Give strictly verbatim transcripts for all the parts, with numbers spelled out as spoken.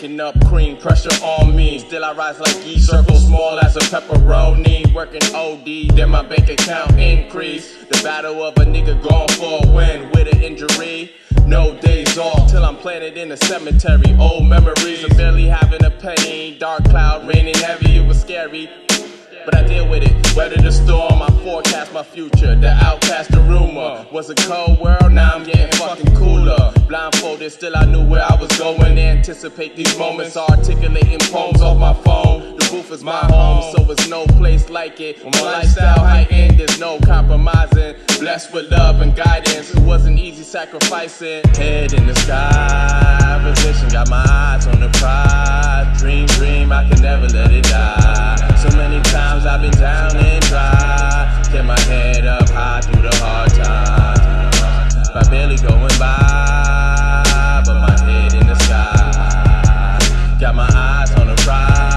shaking up cream, pressure on me. Still I rise like E, circle small as a pepperoni. Working O D, then my bank account increase. The battle of a nigga going for a win with an injury. No days off till I'm planted in the cemetery. Old memories of barely having a penny. Dark cloud raining heavy, it was scary, but I deal with it. Weather the storm, I forecast my future. The outcast, the rumor was a cold world, now I'm getting fucking cooler. Blindfolded, still I knew where I was going. Anticipate these moments, articulating poems off my phone. The booth is my home, so it's no place like it. When my lifestyle heightened, there's no compromising. Blessed with love and guidance, it wasn't easy sacrificing. Head in the sky, position, got my eyes on the prize. Dream, dream, I can never let it die. So many times I've been down and dry. Get my head up high through the hard times. By barely going by, but my head in the sky. Got my eyes on the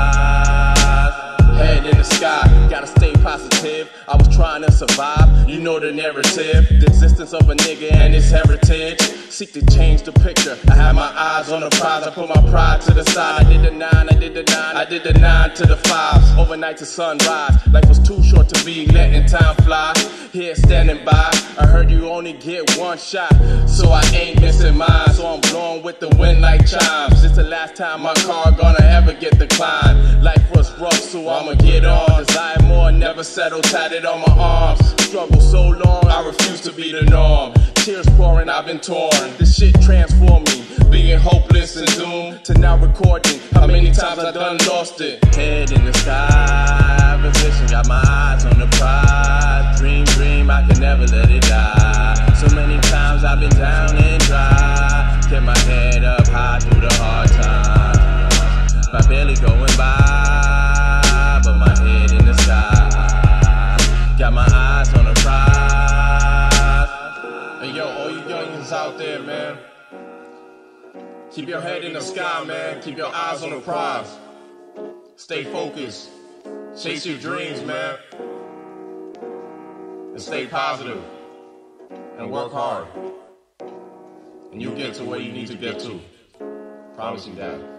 prize. Head in the sky, gotta stay positive. I was trying to survive, you know the narrative. The existence of a nigga and his heritage. Seek to change the picture. I had my eyes on the prize, I put my pride to the side. I did the nine, I did the nine, I did the nine to the five. Overnight to sunrise, life was too short to be letting time fly. Here standing by, I heard you only get one shot, so I ain't missing mine. So I'm blowing with the wind like chimes. It's the last time my car gonna ever get declined. Life was rough, so I'ma get on. Desire more, never settle, tatted on my arms. Struggle so long, I refuse to be the norm. Tears pouring, I've been torn. This shit transformed me, being hopeless and doomed to now recording. How many times I done lost it? Head in the sky, position, got my eyes on the prize. Dream, dream, I can never let it die. So many times I've been down and dry. Kept my head up high through the hard times. By barely going by, but my head in the sky. Got my eyes on the prize. Hey yo, all you youngins out there, man, keep your head in the sky, man. Keep your eyes on the prize. Stay focused. Chase your dreams, man. And stay positive. And work hard. And you'll get to where you need to get to. Promise you that.